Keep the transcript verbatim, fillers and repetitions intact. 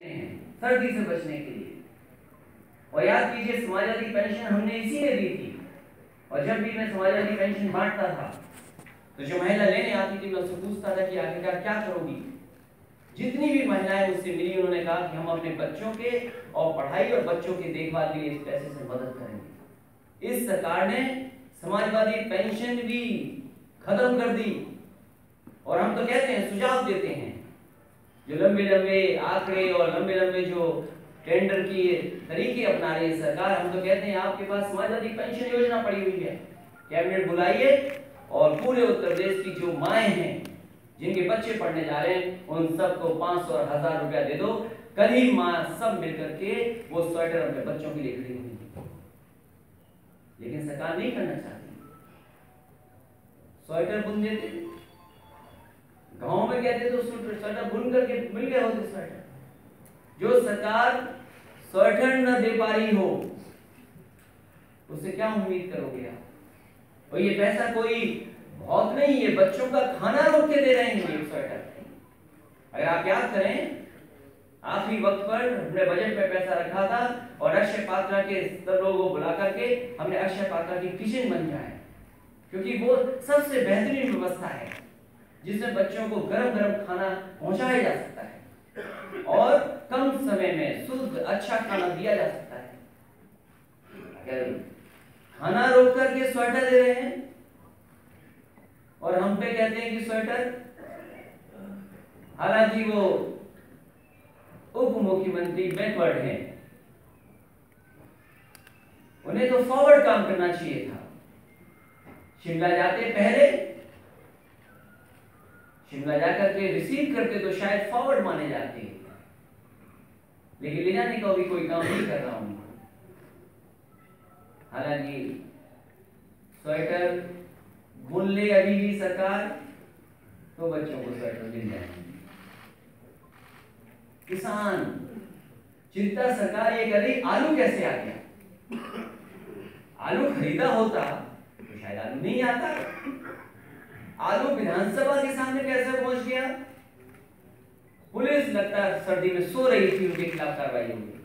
सर्दी से बचने के लिए। और याद कीजिए समाजवादी पेंशन हमने इसीलिए दी थी। और जब भी मैं समाजवादी पेंशन बांटता था तो जो महिला लेने आती थी मैं उससे पूछता था कि आखिरकार क्या करोगी। जितनी भी महिलाएं मुझसे मिली उन्होंने कहा कि हम अपने बच्चों के और पढ़ाई और बच्चों की देखभाल के लिए इस पैसे से मदद करेंगे। इस सरकार ने समाजवादी पेंशन भी खत्म कर दी। और हम तो कहते हैं, सुझाव देते हैं, जो लंबे लंबे आंकड़े और लंबे लंबे जो टेंडर की तरीके अपना रही है सरकार, हम तो कहते हैं आपके पास समाजवादी पेंशन योजना पड़ी हुई है, कैबिनेट बुलाइए और पूरे उत्तर प्रदेश की जो माएं हैं जिनके बच्चे पढ़ने जा रहे हैं उन सबको पांच सौ और हजार रुपया दे दो। कल ही माँ सब मिलकर के वो स्वेटर अपने बच्चों के लिए खरीदेंगी। लेकिन सरकार नहीं करना चाहती। स्वेटर बुन देते, गांव में कहते तो स्वेटर बुन करके मिल गए होते स्वेटर। जो सरकार स्वेटर न दे पा रही हो उससे क्या उम्मीद करोगे आप। और ये पैसा कोई बहुत नहीं, ये बच्चों का खाना रोक के दे रहे हैं ये स्वेटर। अगर आप याद करें, आखिरी वक्त पर हमने बजट में पैसा रखा था और अक्षय पात्रा के सब लोगों को बुला करके हमने अक्षय पात्रा की किचन बन जाए, क्योंकि वो सबसे बेहतरीन व्यवस्था है जिसमें बच्चों को गरम गरम खाना पहुंचाया जा सकता है और कम समय में शुद्ध अच्छा खाना दिया जा सकता है। अगर खाना रोक करके स्वेटर दे रहे हैं और हम पे कहते हैं कि स्वेटर, हालांकि वो उप मुख्यमंत्री बैकवर्ड हैं, उन्हें तो फॉरवर्ड काम करना चाहिए था। शिमला जाते पहले, शिमला जाकर के रिसीव करते तो शायद फॉरवर्ड माने जाते, लेकिन ले जाने का भी कोई काम नहीं कर रहा हूं। हालांकि स्वेटर बुन ले अभी भी सरकार तो बच्चों को स्वेटर मिल जाएंगे। किसान चिंता सरकार ये कर रही, आलू कैसे आ गया। आलू खरीदा होता तो शायद आलू नहीं आता। आलू विधानसभा के सामने कैसे पहुंच गया। पुलिस लगता है सर्दी में सो रही थी, उनके खिलाफ कार्रवाई होगी।